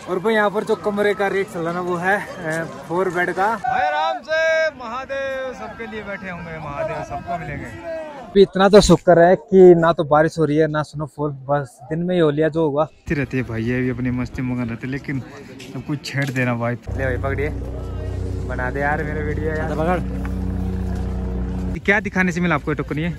और भाई यहाँ पर जो कमरे का रेट चल रहा ना वो है 4 बेड का। भाई आराम से महादेव सबके लिए बैठे होंगे, महादेव सबको मिलेंगे। इतना तो शुक्र है कि ना तो बारिश हो रही है ना स्नोफॉल, बस दिन में ही हो लिया जो हुआ रहती है। भाई ये भी अपनी मस्ती मगन रहते, लेकिन सब कुछ छेड़ देना भाई। ले भाई पकड़िए, बना दे यार मेरे वीडियो यार। पकड़। क्या दिखाने से मिला आपको टोकन ये?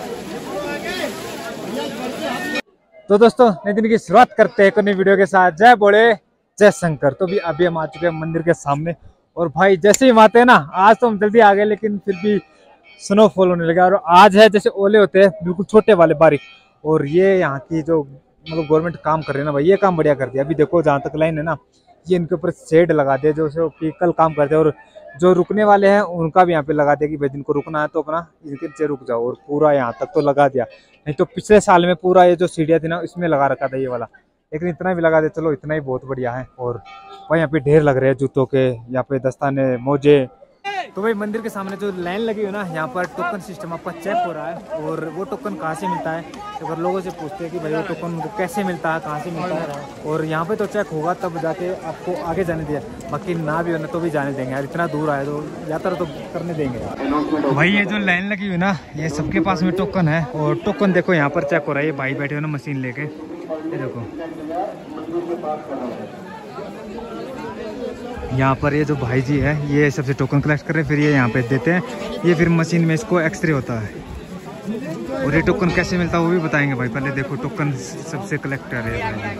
तो दोस्तों नई दिन की शुरुआत करते हैं एक नई वीडियो के साथ। जय बोले जय शंकर। तो भी अभी हम आ चुके हैं मंदिर के सामने, और भाई जैसे ही हम आते हैं ना, आज तो हम जल्दी आ गए लेकिन फिर भी स्नोफॉल होने लगा। और आज है जैसे ओले होते हैं बिल्कुल छोटे वाले बारीक। और ये यहाँ की जो मतलब गवर्नमेंट काम कर रही है ना भाई, ये काम बढ़िया कर दिया। अभी देखो जहाँ तक लाइन है ना, ये इनके ऊपर शेड लगा दिया जो कि कल काम करते हैं। और जो रुकने वाले हैं उनका भी यहाँ पे लगा दिया कि भाई जिनको रुकना है तो अपना इनके नीचे रुक जाओ। और पूरा यहाँ तक तो लगा दिया, नहीं तो पिछले साल में पूरा ये जो सीढ़ियाँ थी ना इसमें लगा रखा था ये वाला, लेकिन इतना भी लगा दे, चलो इतना ही बहुत बढ़िया है। और भाई यहाँ पे ढेर लग रहे हैं जूतों के, यहाँ पे दस्ताने मोजे। तो भाई मंदिर के सामने जो लाइन लगी हुई ना, यहाँ पर टोकन सिस्टम आपका चेक हो रहा है। और वो टोकन कहाँ से मिलता है, अगर लोगों से पूछते हैं कि भाई वो टोकन उनको कैसे मिलता है, कहाँ से मिलता है, और यहाँ पे तो चेक होगा तब जाके आपको आगे जाने दिया, बाकी ना भी होना तो भी जाने देंगे यार। इतना दूर आए तो यात्रा तो करने देंगे भाई। ये जो लाइन लगी हुई ना, ये सबके पास में टोकन है। और टोकन देखो यहाँ पर चेक हो रहा है, ये भाई बैठे हो ना मशीन लेके, ये देखो यहाँ पर ये जो भाई जी है ये सबसे टोकन कलेक्ट कर रहे हैं, फिर ये यहाँ पे देते हैं, ये फिर मशीन में इसको एक्सरे होता है। और ये टोकन कैसे मिलता है वो भी बताएंगे भाई। पहले देखो टोकन सबसे कलेक्ट कर रहे हैं।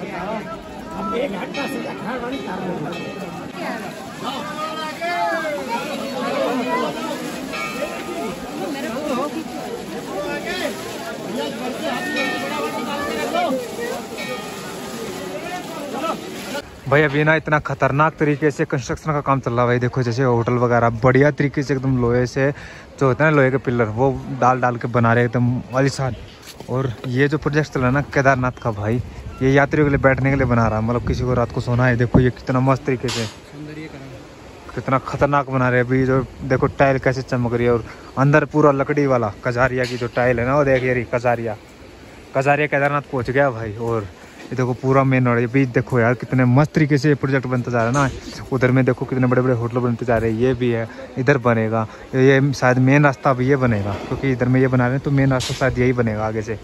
भाई अभी ना इतना खतरनाक तरीके से कंस्ट्रक्शन का काम चल रहा है भाई। देखो जैसे होटल वगैरह बढ़िया तरीके से एकदम लोहे से जो होता है ना लोहे के पिलर, वो डाल के बना रहे एकदम आलीशान। और ये जो प्रोजेक्ट चल रहा है ना केदारनाथ का भाई, ये यात्रियों के लिए बैठने के लिए बना रहा है, मतलब किसी को रात को सोना है। देखो ये कितना मस्त तरीके से कितना खतरनाक बना रहे हैं। अभी जो देखो टाइल कैसे चमक रही है, और अंदर पूरा लकड़ी वाला कजारिया की जो टाइल है ना, वो देखिए कजारिया केदारनाथ पहुँच गया भाई। और ये देखो पूरा मेन रोड, भी देखो यार कितने मस्त तरीके से ये प्रोजेक्ट बनता जा रहा है ना। उधर में देखो कितने बड़े बड़े होटल बनते जा रहे हैं, ये भी है, इधर बनेगा, ये शायद मेन रास्ता अब ये बनेगा, क्योंकि इधर में ये बना रहे हैं तो मेन रास्ता शायद यही बनेगा आगे से।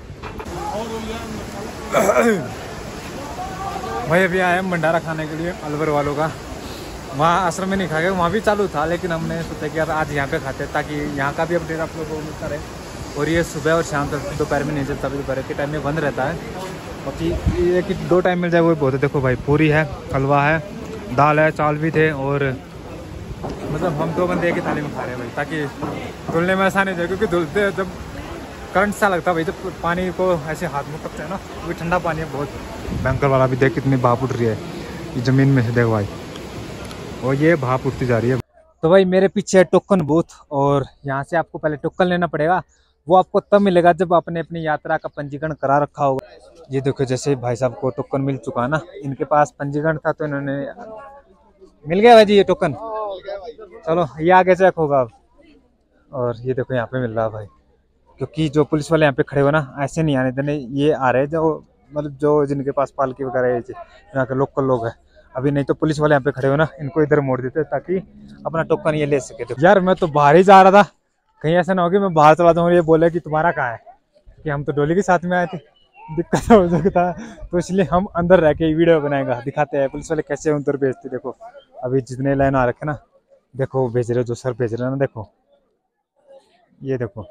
भाई अभी आए हम भंडारा खाने के लिए अलवर वालों का। वहाँ आश्रम में नहीं खा गए, वहाँ भी चालू था, लेकिन हमने सोचा कि यार आज यहाँ पे खाते हैं ताकि यहाँ का भी अपडेट आप लोगों को मिलता रहे। और ये सुबह और शाम तक, दोपहर में नहीं चलता, दोपहर के टाइम में बंद रहता है। बाकी ये कि 2 टाइम मिल जाए वो बहुत है। देखो भाई पूरी है, हलवा है, दाल है, चावल भी थे। और मतलब हम 2 बंदे एक ही थाली में खा रहे हैं भाई, ताकि धुलने में आसानी जाए, क्योंकि धुलते जब करंट सा लगता है भाई, जब पानी को ऐसे हाथ में पकते हैं ना, वो ठंडा पानी है बहुत भयंकर वाला। भी देख कितनी भाप उठ रही है ये ज़मीन में से, देखो भाई, और ये भाप उठती जा रही है। तो भाई मेरे पीछे है टोकन बूथ, और यहाँ से आपको पहले टोकन लेना पड़ेगा। वो आपको तब मिलेगा जब आपने अपनी यात्रा का पंजीकरण करा रखा होगा। ये देखो जैसे भाई साहब को टोकन मिल चुका है ना, इनके पास पंजीकरण था तो इन्होंने मिल गया भाई जी ये टोकन। चलो ये आगे चेक होगा अब। और ये देखो यहाँ पे मिल रहा है भाई, क्योंकि जो पुलिस वाले यहाँ पे खड़े हुए ना, ऐसे नहीं आने देने, ये आ रहे हैं जो मतलब जो जिनके पास पालकी वगैरह है, यहाँ के लोकल लोग हैं। अभी नहीं तो पुलिस वाले यहाँ पे खड़े हुए ना, इनको इधर मोड़ देते ताकि अपना टोकन ये ले सके। तो यार मैं तो बाहर ही जा रहा था, कहीं ऐसा ना हो कि मैं बाहर चला जाऊँ और ये बोले कि तुम्हारा कहाँ है, कि हम तो डोली के साथ में आए थे, दिक्कत हो सकता है। तो इसलिए हम अंदर रह के वीडियो बनाएगा, दिखाते हैं पुलिस वाले कैसे उधर भेजते। देखो अभी जितने लाइन आ रखे ना, देखो भेज रहे, जो सर भेज रहे हैं ना, देखो ये देखो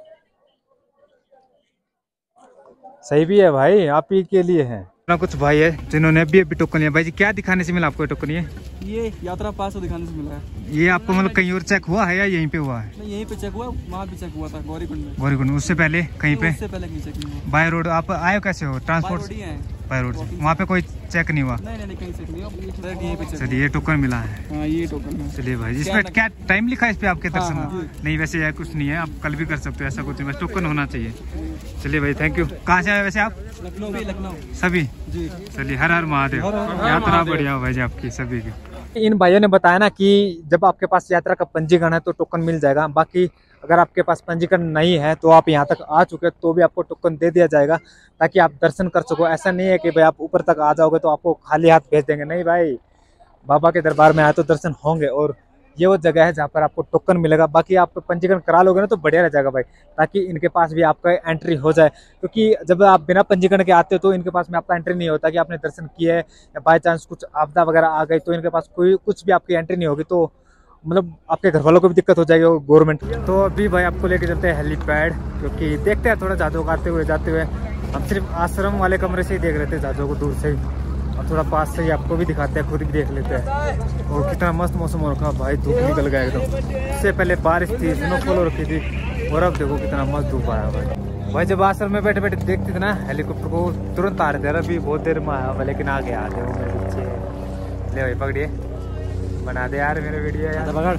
सही भी है भाई, आप ही के लिए है ना। कुछ भाई है जिन्होंने अभी टोकन लिया। भाई जी क्या दिखाने से मिला आपको टोकन? ये यात्रा पास दिखाने से मिला है। ये आपको मतलब कहीं और चेक हुआ है या यहीं पे हुआ है? यहीं पे चेक हुआ, वहाँ भी चेक हुआ था गौरीकुंड में। गौरीकुंड उससे पहले कहीं पे? उससे पहले कहीं चेक नहीं हुआ। बाय रोड आप आए कैसे हो? ट्रांसपोर्ट बाय रोड से, वहाँ पे कोई चेक नहीं हुआ? नहीं कहीं चेक नहीं हुआ। चलिए ये टोकन मिला है, ये टोकन। चलिए भाई इसमें क्या टाइम लिखा है इस पे आपके तरफ से? नहीं वैसे यार कुछ नहीं है, आप कल भी कर सकते हो, ऐसा कुछ नहीं, बस टोकन होना चाहिए। चलिए भाई थैंक यू। कहाँ से आए वैसे आप? लखनऊ सभी? चलिए हर हर महादेव, यात्रा बढ़िया हो भाई जी आपकी सभी की। इन भाइयों ने बताया ना कि जब आपके पास यात्रा का पंजीकरण है तो टोकन मिल जाएगा, बाकी अगर आपके पास पंजीकरण नहीं है तो आप यहाँ तक आ चुके तो भी आपको टोकन दे दिया जाएगा ताकि आप दर्शन कर सको। ऐसा नहीं है कि भाई आप ऊपर तक आ जाओगे तो आपको खाली हाथ भेज देंगे, नहीं भाई, बाबा के दरबार में आए तो दर्शन होंगे। और ये वो जगह है जहाँ पर आपको टोकन मिलेगा। बाकी आप पंजीकरण करा लोगे ना तो बढ़िया रह जाएगा भाई, ताकि इनके पास भी आपका एंट्री हो जाए, क्योंकि जब आप बिना पंजीकरण के आते हो तो इनके पास में आपका एंट्री नहीं होता कि आपने दर्शन किया है, या बाई चांस कुछ आपदा वगैरह आ गई तो इनके पास कोई कुछ भी आपकी एंट्री नहीं होगी, तो मतलब आपके घर वालों को भी दिक्कत हो जाएगी और गवर्नमेंट। तो अभी भाई आपको लेके चलते हैं हेलीपैड, क्योंकि देखते हैं थोड़ा जादू आते हुए जाते हुए। हम सिर्फ आश्रम वाले कमरे से ही देख रहे थे जादू को दूर से ही, और थोड़ा पास से ही आपको भी दिखाते हैं, खुद भी देख लेते हैं। और कितना मस्त मौसम हो रखा भाई, धूप निकल गया एकदम। इससे पहले बारिश थी, स्नोफॉल हो रखी थी, और अब देखो कितना मस्त धूप आया भाई। जब आश्रम में बैठे बैठे देखते थे ना हेलीकॉप्टर को, तुरंत आ रहे थे। अभी बहुत देर में आया लेकिन आ गया, आते वो मेरे पीछे। ले भाई पकड़िए, बना दे यार मेरे वीडियो यार, पकड़।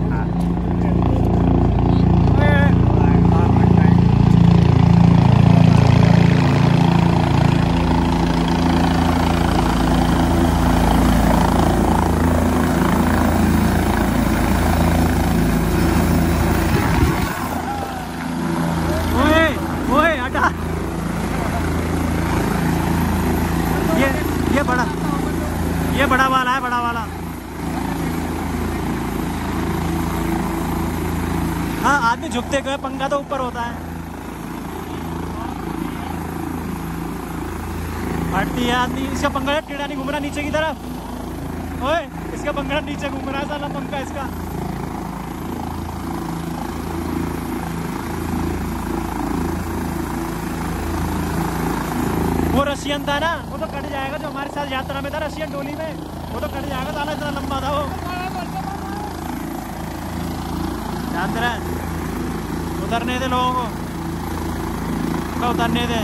ये बड़ा वाला है, बड़ा वाला। हाँ, आदमी झुकते गए, पंखा तो ऊपर होता है। हटती है आदमी, इसका पंखा टेढ़ा नहीं घूम रहा नीचे की तरफ। ओए, इसका पंखा नीचे घूम रहा है साला पंखा इसका। वो रशियन था ना, वो तो कट जाएगा, जो हमारे साथ यात्रा में था रशियन टोली में, वो तो कट जाएगा, साला इतना लंबा था वो। यात्रा उतरने दे लोगों को, उतरने दे।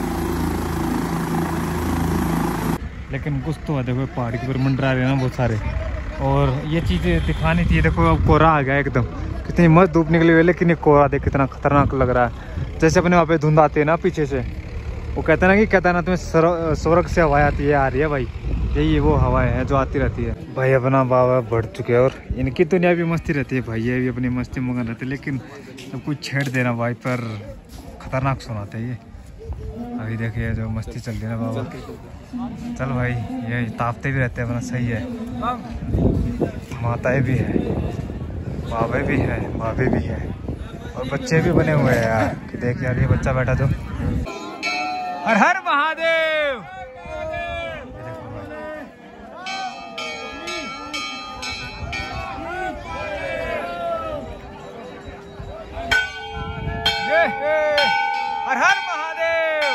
लेकिन कुछ तो है, देखो पहाड़ी के ऊपर मंडरा रहे हैं ना बहुत सारे, और ये चीज़ें दिखानी थी। देखो अब कोहरा आ गया एकदम, कितनी मस्त धूप निकली हुई है, लेकिन ये कोहरा देख कितना खतरनाक लग रहा है। जैसे अपने वहाँ पे धुंध आती है ना पीछे से, वो कहते हैं ना कि केदारनाथ में स्वर्ग से हवाएं आती है, आ रही है भाई, यही वो हवाएं हैं जो आती रहती है भाई। अपना बाबा बढ़ चुके हैं और इनकी दुनिया भी मस्ती रहती है भाई, ये भी अपनी मस्ती मगन रहते हैं, लेकिन जब कुछ छेड़ देना भाई पर खतरनाक सुनाते हैं ये। अभी देखिए जो मस्ती चल रही है ना बाबा, चल भाई, ये तापते भी रहते हैं अपना, सही है। माताएं भी है, बाबे भी है, बाबे भी है, और बच्चे भी बने हुए हैं यार। देख यार, ये बच्चा बैठा तो हर हर महादेव। हर हर महादेव।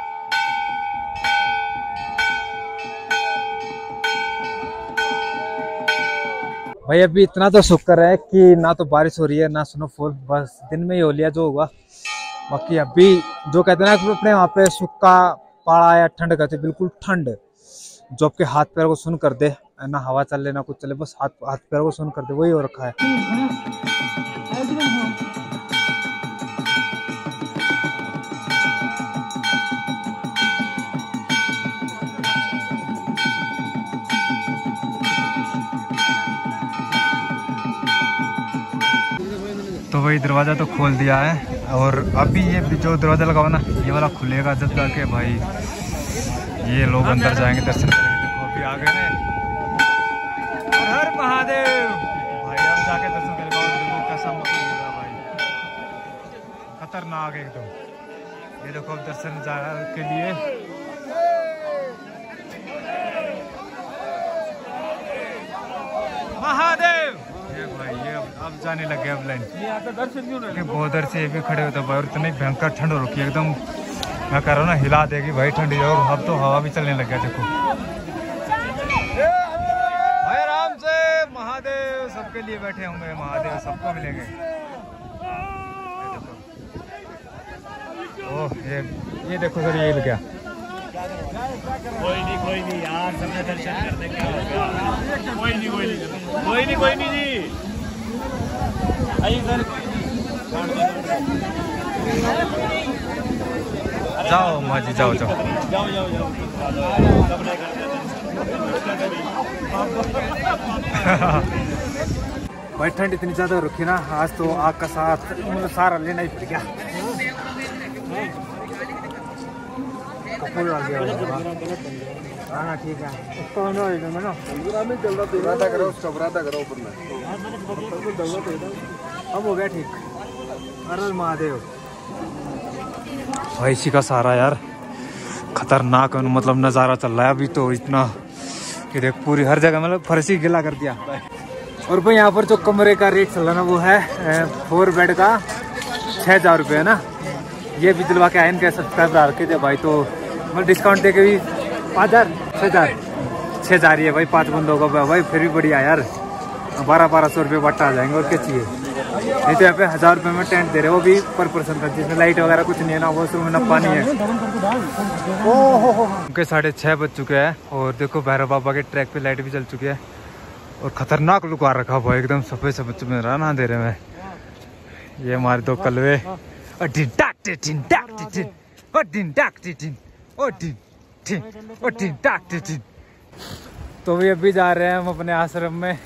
भाई अभी इतना तो शुक्र है कि ना तो बारिश हो रही है ना स्नोफॉल, बस दिन में ही हो लिया जो हुआ। बाकी अभी जो कहते हैं ना अपने वहाँ पे सूखा पाड़ा या ठंड कहते हैं, बिल्कुल ठंड जो आपके हाथ पैर को सुन कर दे, ना हवा चल ले ना कुछ चले, बस हाथ पैर को सुन कर दे, वही हो रखा है। तो वही दरवाज़ा तो खोल दिया है, और अभी ये जो दरवाज़ा लगा हुआ ना ये वाला खुलेगा जब जाके भाई ये लोग अंदर जाएंगे, दर्शन करेंगे। देखो अभी आ गए हर हर महादेव भाई, हम जाके दर्शन करेंगे। देखो कैसा मौसम होगा भाई, खतरनाक एकदम। ये देखो अब दर्शन के लिए महादेव, ये भाई ये अब जाने लग गया अब लाइन। बहुत देर से ये भी खड़े होते भाई, और इतनी भयंकर ठंड हो रखी है एकदम, मैं कह रहा हूँ ना हिला देगी भाई ठंडी, और अब तो हवा भी चलने लग गया। देखो भाई आराम से, महादेव सबके लिए बैठे होंगे, महादेव सबको मिलेंगे। ओह ये देखो सर, ये हिल गया। कोई नहीं यार, सबने दर्शन करने क्या हो गया। कोई नहीं जी, आइए सर। जाओ माँ जी, जाओ। जाओ। भाई ठंड इतनी ज़्यादा रुकी ना, आज तो आग का साथ मतलब सारा लेना ही पड़ गया। कपूर डाल दिया हाँ ठीक है, उसको ना करो, उसका बरादा करो ऊपर में। अब हो गया ठीक। अरे महादेव भाई, इसी का सारा यार खतरनाक मतलब नज़ारा चल रहा है अभी तो। इतना कि देख पूरी हर जगह मतलब फर्श ही गिला कर दिया। और भाई यहाँ पर जो कमरे का रेट चल रहा ना वो है 4 बेड का 6,000 रुपये है ना। ये भी दिलवा के आए इनके सब्सक्राइबर रखे थे भाई, तो मतलब डिस्काउंट दे के भी 5,000 6,000 ही है भाई 5 बंदों का भाई, फिर भी बढ़िया यार। 1200 रुपये बट्टा आ जाएंगे और क्या चाहिए। नहीं तो यहाँ पे 1,000 रुपये में टेंट दे रहे, वो भी पर पर्सन का, जिसमें लाइट वगैरह कुछ नहीं है ना, वॉशरूम में ना पानी है। उनके 6:30 बज चुके हैं और देखो भैरव बाबा के ट्रैक पे लाइट भी चल चुकी है और खतरनाक लुक आ रखा हुआ एकदम सफेद सफेद में रहा ना अंधेरे में। ये हमारे 2 कलवे तो भी अभी जा रहे हैं हम अपने आश्रम में।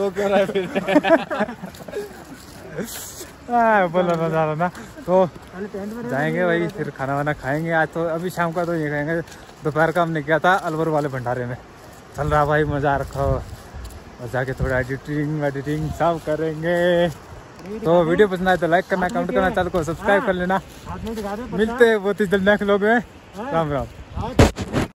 बोला नजारा ना, तो जाएंगे भाई, फिर खाना वाना खाएंगे आज तो। अभी शाम का तो ये खाएंगे, दोपहर का हमने किया था अलवर वाले भंडारे में। चल रहा भाई, मजा रखो और जाके थोड़ा एडिटिंग सब करेंगे। तो वीडियो पसंद आए तो लाइक करना, कमेंट करना, चैनल को सब्सक्राइब कर लेना। मिलते हैं बहुत ही जल्द नेक्स्ट व्लॉग में। राम राम।